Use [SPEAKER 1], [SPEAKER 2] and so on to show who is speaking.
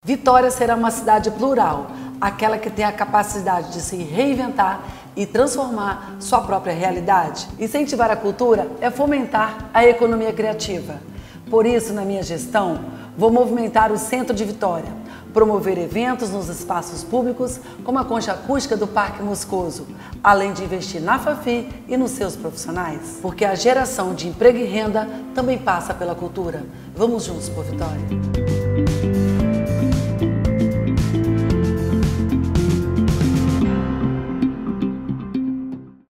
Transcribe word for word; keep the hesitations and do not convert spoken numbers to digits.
[SPEAKER 1] Vitória será uma cidade plural, aquela que tem a capacidade de se reinventar e transformar sua própria realidade. Incentivar a cultura é fomentar a economia criativa. Por isso, na minha gestão, vou movimentar o centro de Vitória, promover eventos nos espaços públicos, como a concha acústica do Parque Moscoso, além de investir na Fafi e nos seus profissionais. Porque a geração de emprego e renda também passa pela cultura. Vamos juntos por Vitória.